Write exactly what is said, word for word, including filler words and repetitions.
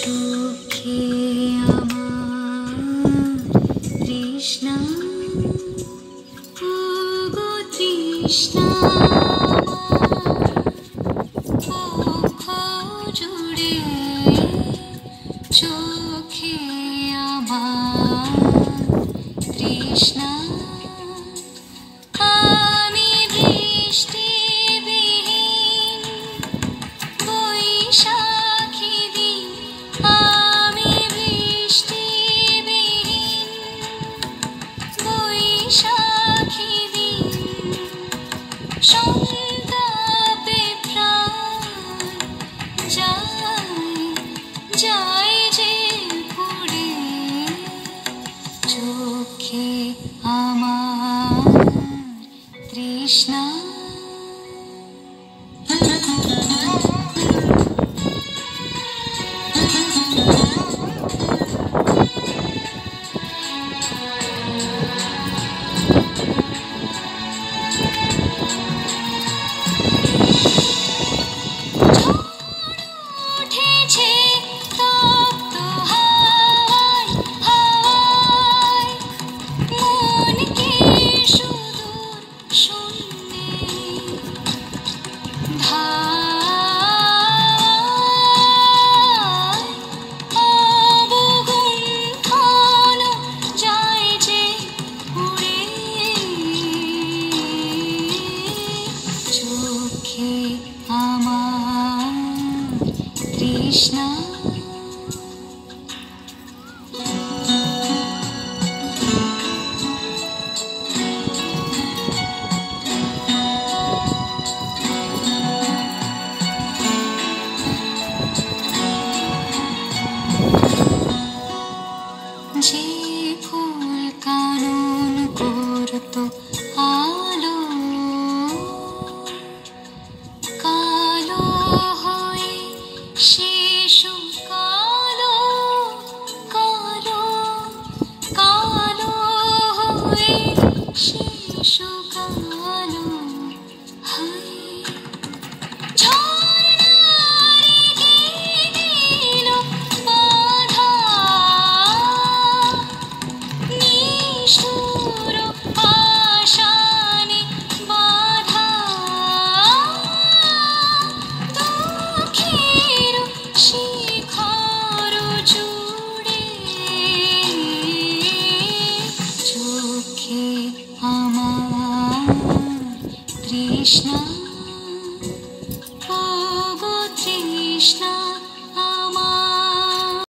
চোখে আমার তৃষ্ণা, ওগো তৃষ্ণা বক্ষ জুড়ে, চোখে আমার তৃষ্ণা। আমি বৃষ্টিবিহীন বৈশাখী দিন, আমি বৃষ্টিবিহীন বৈশাখী দিন, সন্তাপে প্রাণ যায় যায় যে পুড়ে, চোখে আমার তৃষ্ণা। উঠেছে তপ্ত হাওয়ায় হাওয়ায়, মনকে সুদূর শূন্যে ধায়, অবগুণ্ঠন যায় যে উড়ে, চোখে আমার তৃষ্ণা। যে ফুল কানন করতো আলো, কালো হয়ে শিশু কালো, কালো কালো হয়ে শিশু কালো হয়, ছয় নারীকে দিল বাধা, নিষ্ঠুর পাষাণে বাধা, দুঃখের শিখর জুড়ে, চোখে আমার তৃষ্ণা।